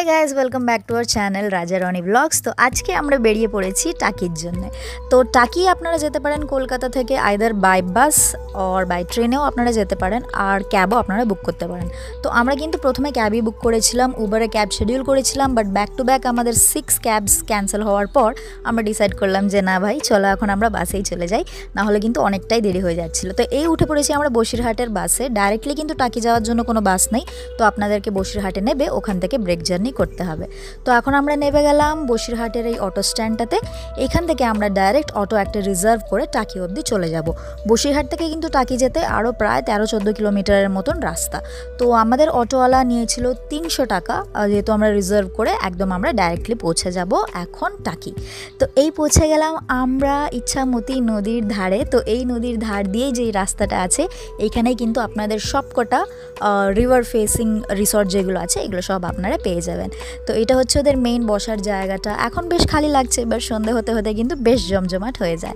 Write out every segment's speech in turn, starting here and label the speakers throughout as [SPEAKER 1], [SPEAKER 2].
[SPEAKER 1] Hey guys welcome back to our channel Raja Rani blogs. तो आज के আমরা বেরিয়ে পড়েছি টাকির জন্য। তো টাকি আপনারা যেতে পারেন কলকাতা থেকে আইদার বাই বাস আর বাই ট্রেনেও আপনারা যেতে পারেন, আর ক্যাবও আপনারা বুক করতে পারেন। তো আমরা কিন্তু প্রথমে ক্যাবই বুক করেছিলাম, উবারে ক্যাব শিডিউল করেছিলাম, বাট ব্যাক টু ব্যাক আমাদের 6 ক্যাবস ক্যান্সেল হওয়ার পর আমরা ডিসাইড করলাম যে না ভাই চলো এখন আমরা বাসেই চলে যাই, না হলে কিন্তু অনেকটাই দেরি হয়ে যাচ্ছিল। তো এই উঠে পড়েছি আমরা বসিরহাটের বাসে। ডাইরেক্টলি কিন্তু টাকি যাওয়ার জন্য কোনো বাস নেই, তো আপনাদেরকে বসিরহাটে নেবে, ওখান থেকে ব্রেক জার্নি করতে হবে। তো এখন আমরা নেমে গেলাম বসিরহাটের এই অটো স্ট্যান্ডটাতে। এখান থেকে আমরা ডাইরেক্ট অটো একটা রিজার্ভ করে টাকি অবধি চলে যাব। বসিরহাট থেকে কিন্তু টাকি যেতে আরও প্রায় 13-14 কিলোমিটারের মতন রাস্তা। তো আমাদের অটোওয়ালা নিয়েছিল 300 টাকা, যেহেতু আমরা রিজার্ভ করে একদম আমরা ডাইরেক্টলি পৌঁছে যাব এখন টাকি। তো এই পৌঁছে গেলাম আমরা ইচ্ছামতি নদীর ধারে। তো এই নদীর ধার দিয়েই যেই রাস্তাটা আছে এইখানেই কিন্তু আপনাদের সবকটা রিভার ফেসিং রিসর্ট যেগুলো আছে এগুলো সব আপনারা পেয়ে যাবেন। তো এটা হচ্ছে ওদের মেইন বসার জায়গাটা। এখন বেশ খালি লাগছে, এবার সন্ধে হতে হতে কিন্তু বেশ জমজমাট হয়ে যায়।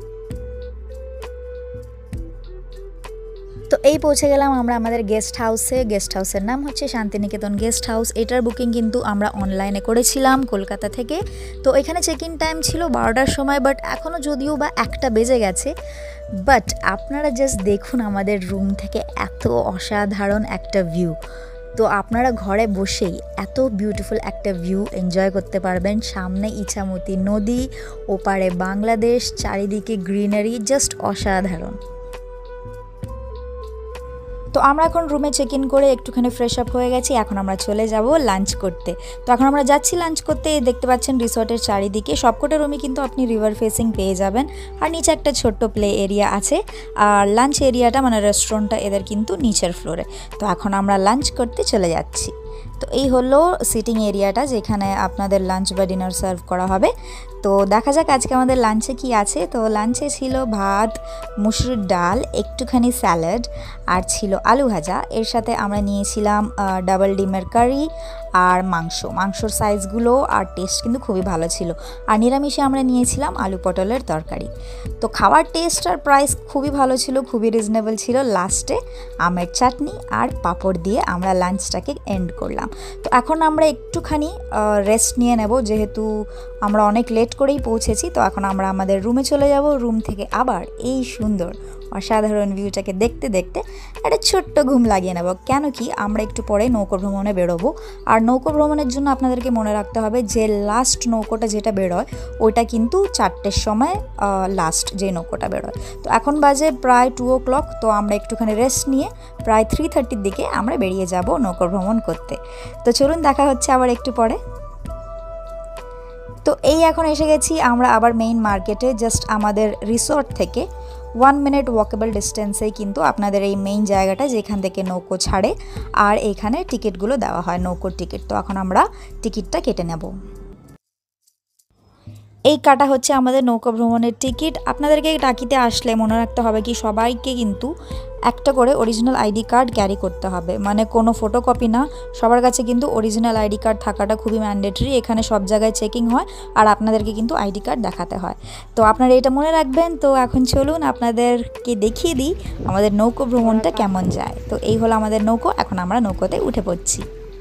[SPEAKER 1] তো এই পৌঁছে গেলাম আমরা আমাদের গেস্ট হাউসে। গেস্ট হাউসের নাম হচ্ছে শান্তিনিকেতন গেস্ট হাউস। এটার বুকিং কিন্তু আমরা অনলাইনে করেছিলাম কলকাতা থেকে। তো এখানে চেক ইন টাইম ছিল 12টার সময়, বাট এখনও যদিও বা 1টা বেজে গেছে। বাট আপনারা জাস্ট দেখুন আমাদের রুম থেকে এত অসাধারণ একটা ভিউ। তো আপনারা ঘরে বসেই এত বিউটিফুল একটা ভিউ এনজয় করতে পারবেন। সামনে ইছামতি নদী, ওপারে বাংলাদেশ, চারিদিকে গ্রিনারি, জাস্ট অসাধারণ। তো আমরা এখন রুমে চেক ইন করে একটুখানি ফ্রেশ আপ হয়ে গেছি, এখন আমরা চলে যাব লাঞ্চ করতে। তো এখন আমরা যাচ্ছি লাঞ্চ করতে। দেখতে পাচ্ছেন রিসর্টের চারিদিকে সবকটা রুমই কিন্তু আপনি রিভার ফেসিং পেয়ে যাবেন, আর নিচে একটা ছোট্ট প্লে এরিয়া আছে। আর লাঞ্চ এরিয়াটা মানে রেস্টুরেন্টটা এদের কিন্তু নিচের ফ্লোরে। তো এখন আমরা লাঞ্চ করতে চলে যাচ্ছি। তো এই হলো সিটিং এরিয়াটা যেখানে আপনাদের লাঞ্চ বা ডিনার সার্ভ করা হবে। তো দেখা যাক আজকে আমাদের লাঞ্চে কি আছে। তো লাঞ্চে ছিল ভাত, মুসুরির ডাল, একটুখানি স্যালাড, আর ছিল আলু ভাজা। এর সাথে আমরা নিয়েছিলাম ডাবল ডিমের কারি আর মাংসর সাইজগুলো আর টেস্ট কিন্তু খুবই ভালো ছিল। আর নিরামিষে আমরা নিয়েছিলাম আলু পটলের তরকারি। তো খাওয়ার টেস্ট আর প্রাইস খুবই ভালো ছিল, খুবই রিজনেবল ছিল। লাস্টে আমের চাটনি আর পাঁপড় দিয়ে আমরা লাঞ্চটাকে এন্ড করলাম। তো এখন আমরা একটুখানি রেস্ট নিয়ে নেব, যেহেতু আমরা অনেক লেট করেই পৌঁছেছি। তো এখন আমরা আমাদের রুমে চলে যাব। রুম থেকে আবার এই সুন্দর অসাধারণ ভিউটাকে দেখতে দেখতে একটা ছোট্ট ঘুম লাগিয়ে নেব। কেন কি আমরা একটু পরে নৌকো ভ্রমণে বেরোবো, আর নৌকো ভ্রমণের জন্য আপনাদেরকে মনে রাখতে হবে যে লাস্ট নৌকোটা যেটা বেরোয় ওইটা কিন্তু 4টের সময় লাস্ট যে নৌকোটা বেরোয়। তো এখন বাজে প্রায় 2 o'clock। তো আমরা একটুখানি রেস্ট নিয়ে প্রায় 3:30-র দিকে আমরা বেরিয়ে যাব নৌকো ভ্রমণ করতে। তো চলুন দেখা হচ্ছে আবার একটু পরে। তো এই এখন এসে গেছি আমরা আবার মেইন মার্কেটে। জাস্ট আমাদের রিসর্ট থেকে 1 মিনিট ওয়াকেবল ডিস্টেন্সেই কিন্তু আপনাদের এই মেইন জায়গাটা যেখান থেকে নৌকো ছাড়ে, আর এইখানে টিকিটগুলো দেওয়া হয়, নৌকোর টিকিট। তো এখন আমরা টিকিটটা কেটে নেব। এই কাটা হচ্ছে আমাদের নৌকা ভ্রমণের টিকিট। আপনাদেরকে টাকিতে আসলে মনে রাখতে হবে কি সবাইকে কিন্তু একটা করে অরিজিনাল আইডি কার্ড ক্যারি করতে হবে, মানে কোনো ফটোকপি না, সবার কাছে কিন্তু অরিজিনাল আইডি কার্ড থাকাটা খুবই ম্যান্ডেটরি। এখানে সব জায়গায় চেকিং হয় আর আপনাদেরকে কিন্তু আইডি কার্ড দেখাতে হয়। তো আপনারা এটা মনে রাখবেন। তো এখন চলুন আপনাদেরকে দেখিয়ে দিই আমাদের নৌকো ভ্রমণটা কেমন যায়। তো এই হলো আমাদের নৌকো, এখন আমরা নৌকোতে উঠে পড়ছি।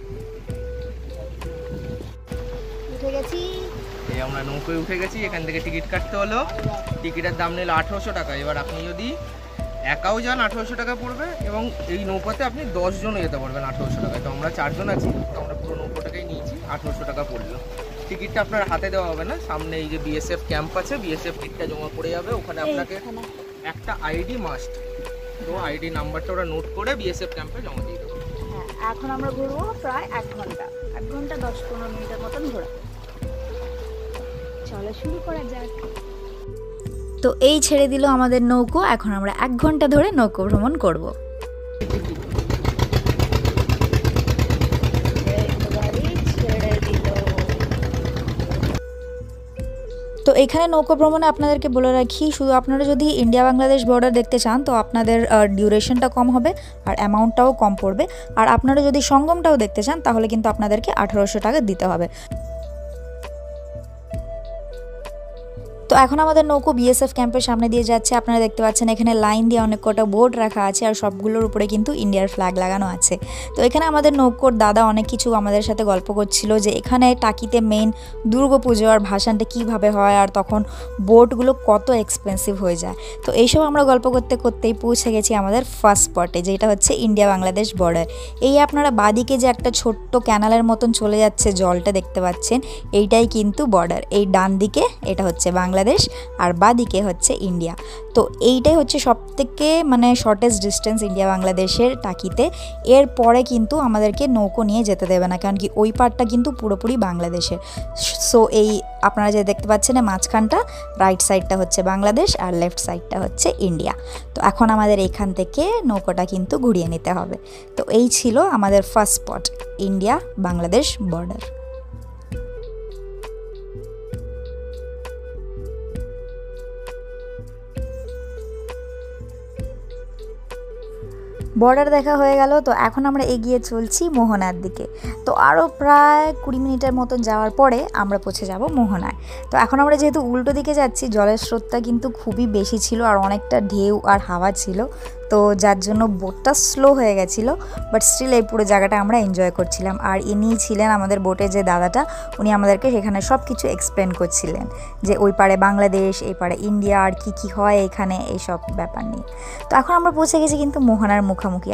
[SPEAKER 1] উঠে গেছি,
[SPEAKER 2] আমরা নৌকোয় উঠে গেছি। এখান থেকে টিকিট কাটতে হলো, টিকিটের দাম নিল 1800 টাকা। এবার আপনি যদি একাও যান 1800 টাকা পড়বে, এবং এই নৌকাতে আপনি 10 জনও যেতে পারবেন 1800 টাকায়। তো আমরা 4 জন আছি, তো আমরা পুরো নৌকোটাকেই নিয়েছি, 1800 টাকা পড়লো। টিকিটটা আপনার হাতে দেওয়া হবে না, সামনে এই যে বিএসএফ ক্যাম্প আছে, বিএসএফ টিকিটটা জমা পড়ে যাবে ওখানে। আপনাকে একটা আইডি মাস্ট, তো আইডি নাম্বারটা ওরা নোট করে বিএসএফ ক্যাম্পে জমা দিয়ে দেবো।
[SPEAKER 1] হ্যাঁ, এখন আমরা ঘুরবো প্রায় 1 ঘন্টা 10-15 মিনিটের মতন ঘোরা। চলো শুরু করা যাক। তো এই ছেড়ে দিল আমাদের নৌকো। এখন আমরা 1 ঘন্টা ধরে নৌকো ভ্রমণ করব। তো এখানে নৌকো ভ্রমণে আপনাদেরকে বলে রাখি, শুধু আপনারা যদি ইন্ডিয়া বাংলাদেশ বর্ডার দেখতে চান তো আপনাদের ডিউরেশনটা কম হবে আর অ্যামাউন্টটাও কম পড়বে। আর আপনারা যদি সঙ্গমটাও দেখতে চান তাহলে কিন্তু আপনাদেরকে 1800 টাকা দিতে হবে। তো এখন আমাদের নৌকো বিএসএফ ক্যাম্পের সামনে দিয়ে যাচ্ছে। আপনারা দেখতে পাচ্ছেন এখানে লাইন দিয়ে অনেক কটা বোর্ড রাখা আছে আর সবগুলোর উপরে কিন্তু ইন্ডিয়ার ফ্ল্যাগ লাগানো আছে। তো এখানে আমাদের নৌকোর দাদা অনেক কিছু আমাদের সাথে গল্প করছিল যে এখানে টাকিতে মেইন দুর্গাপুজো আর ভাসানটা কীভাবে হয় আর তখন বোটগুলো কত এক্সপেন্সিভ হয়ে যায়। তো এইসব আমরা গল্প করতে করতেই পৌঁছে গেছি আমাদের ফার্স্ট স্পটে, যেটা হচ্ছে ইন্ডিয়া বাংলাদেশ বর্ডার। এই আপনারা বাদিকে যে একটা ছোট্ট ক্যানালের মতন চলে যাচ্ছে জলটা দেখতে পাচ্ছেন, এইটাই কিন্তু বর্ডার। এই ডান দিকে এটা হচ্ছে বাংলাদেশ আর বাদিকে হচ্ছে ইন্ডিয়া। তো এইটাই হচ্ছে সবথেকে মানে শর্টেস্ট ডিস্টেন্স ইন্ডিয়া বাংলাদেশের টাকিতে। এরপরে কিন্তু আমাদেরকে নৌকো নিয়ে যেতে দেবে না, কারণ কি ওই পারটা কিন্তু পুরোপুরি বাংলাদেশের। সো এই আপনারা যে দেখতে পাচ্ছেন মাঝখানটা, রাইট সাইডটা হচ্ছে বাংলাদেশ আর লেফট সাইডটা হচ্ছে ইন্ডিয়া। তো এখন আমাদের এখান থেকে নৌকোটা কিন্তু ঘুরিয়ে নিতে হবে। তো এই ছিল আমাদের first spot, India Bangladesh border. Border দেখা হয়ে গেল। তো এখন আমরা এগিয়ে চলছি মোহনার দিকে। তো আরও প্রায় 20 মিনিটের মতন যাওয়ার পরে আমরা পৌঁছে যাব মোহনায়। তো এখন আমরা যেহেতু উল্টো দিকে যাচ্ছি, জলের স্রোতটা কিন্তু খুবই বেশি ছিল আর অনেকটা ঢেউ আর হাওয়া ছিল, তো যার জন্য বোটটা স্লো হয়ে গেছিলো। বাট স্টিল এই পুরো জায়গাটা আমরা এনজয় করছিলাম। আর ইনি ছিলেন আমাদের বোটে যে দাদাটা, উনি আমাদেরকে সেখানে সব কিছু এক্সপ্লেন করছিলেন যে ওই পারে বাংলাদেশ, এই পারে ইন্ডিয়া, আর কি কি হয় এখানে, এইসব ব্যাপার নিয়ে। তো এখন আমরা পৌঁছে গেছি কিন্তু মোহনার মুখোমুখি।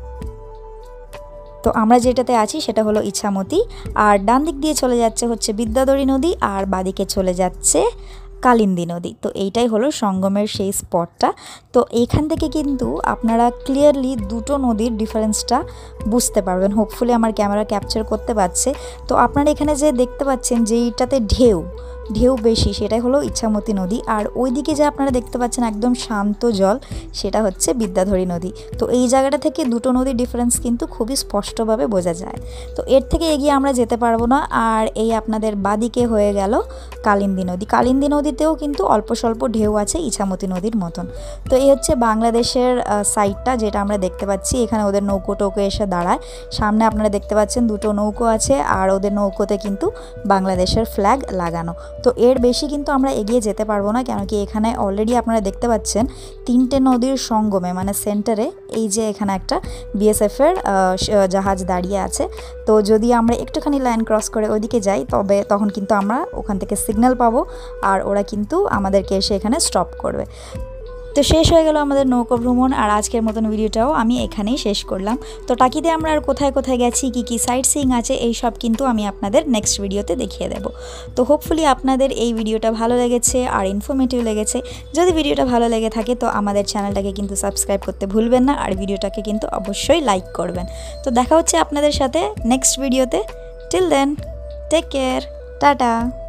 [SPEAKER 1] তো আমরা যেটাতে আছি সেটা হলো ইছামতি, আর ডান দিক দিয়ে চলে যাচ্ছে হচ্ছে বিদ্যাধরী নদী আর বাদিকে চলে যাচ্ছে কালিন্দী নদী। তো এইটাই হলো সঙ্গমের সেই স্পটটা। তো এইখান থেকে কিন্তু আপনারা ক্লিয়ারলি দুটো নদীর ডিফারেন্সটা বুঝতে পারবেন। হোপফুলি আমার ক্যামেরা ক্যাপচার করতে পারছে। তো আপনারা এখানে যে দেখতে পাচ্ছেন যেইটাতে ঢেউ বেশি, সেটাই হলো ইছামতি নদী। আর ওইদিকে যে আপনারা দেখতে পাচ্ছেন একদম শান্ত জল, সেটা হচ্ছে বিদ্যাধরী নদী। তো এই জায়গাটা থেকে দুটো নদীর ডিফারেন্স কিন্তু খুবই স্পষ্টভাবে বোঝা যায়। তো এর থেকে এগিয়ে আমরা যেতে পারবো না। আর এই আপনাদের বাদিকে হয়ে গেল কালিন্দী নদী। কালিন্দী নদীতেও কিন্তু অল্প স্বল্প ঢেউ আছে ইছামতি নদীর মতন। তো এই হচ্ছে বাংলাদেশের সাইডটা যেটা আমরা দেখতে পাচ্ছি। এখানে ওদের নৌকো টোকো এসে দাঁড়ায়। সামনে আপনারা দেখতে পাচ্ছেন দুটো নৌকো আছে আর ওদের নৌকোতে কিন্তু বাংলাদেশের ফ্ল্যাগ লাগানো। তো এর বেশি কিন্তু আমরা এগিয়ে যেতে পারবো না, কেন কি এখানে অলরেডি আপনারা দেখতে পাচ্ছেন তিনটে নদীর সঙ্গমে মানে সেন্টারে এই যে এখানে একটা বিএসএফের জাহাজ দাঁড়িয়ে আছে। তো যদি আমরা একটুখানি লাইন ক্রস করে ওইদিকে যাই তখন কিন্তু আমরা ওখান থেকে সিগন্যাল পাবো আর ওরা কিন্তু আমাদেরকে এসে এখানে স্টপ করবে। তো শেষ হয়ে গেল আমাদের নৌকো ভ্রমণ। আর আজকের মতন ভিডিওটাও আমি এখানেই শেষ করলাম। তো টাকিতে আমরা আর কোথায় কোথায় গেছি, কী কী সাইট সিইং আছে, এই সব কিন্তু আমি আপনাদের নেক্সট ভিডিওতে দেখিয়ে দেব। তো হোপফুলি আপনাদের এই ভিডিওটা ভালো লেগেছে আর ইনফরমেটিভ লেগেছে। যদি ভিডিওটা ভালো লেগে থাকে তো আমাদের চ্যানেলটাকে কিন্তু সাবস্ক্রাইব করতে ভুলবেন না আর ভিডিওটাকে কিন্তু অবশ্যই লাইক করবেন। তো দেখা হচ্ছে আপনাদের সাথে নেক্সট ভিডিওতে। Till then take care, tata.